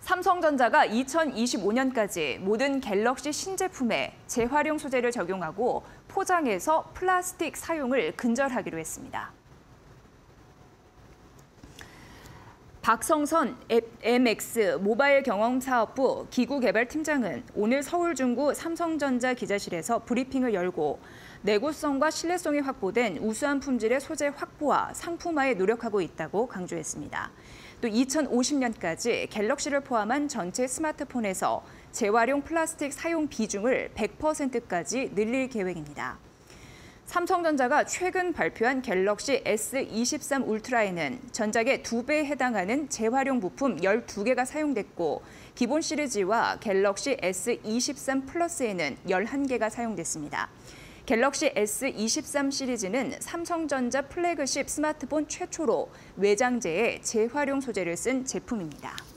삼성전자가 2025년까지 모든 갤럭시 신제품에 재활용 소재를 적용하고 포장에서 플라스틱 사용을 근절하기로 했습니다. 박성선 MX 모바일 경험사업부 기구개발팀장은 오늘 서울 중구 삼성전자 기자실에서 브리핑을 열고 내구성과 신뢰성이 확보된 우수한 품질의 소재 확보와 상품화에 노력하고 있다고 강조했습니다. 또 2050년까지 갤럭시를 포함한 전체 스마트폰에서 재활용 플라스틱 사용 비중을 100%까지 늘릴 계획입니다. 삼성전자가 최근 발표한 갤럭시 S23 울트라에는 전작의 2배에 해당하는 재활용 부품 12개가 사용됐고 기본 시리즈와 갤럭시 S23 플러스에는 11개가 사용됐습니다. 갤럭시 S23 시리즈는 삼성전자 플래그십 스마트폰 최초로 외장재에 재활용 소재를 쓴 제품입니다.